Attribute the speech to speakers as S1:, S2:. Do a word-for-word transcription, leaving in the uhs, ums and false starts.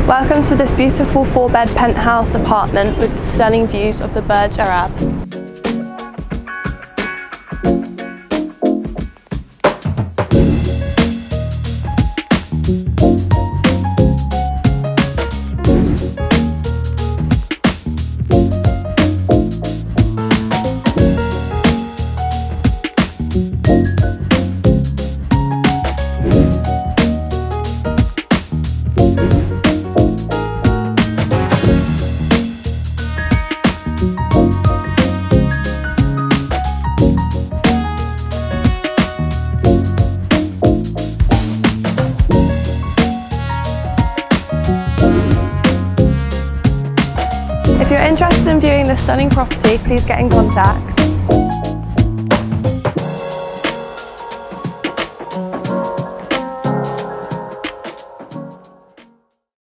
S1: Welcome to this beautiful four-bed penthouse apartment with stunning views of the Burj Al Arab. If you're interested in viewing this stunning property, please get in contact.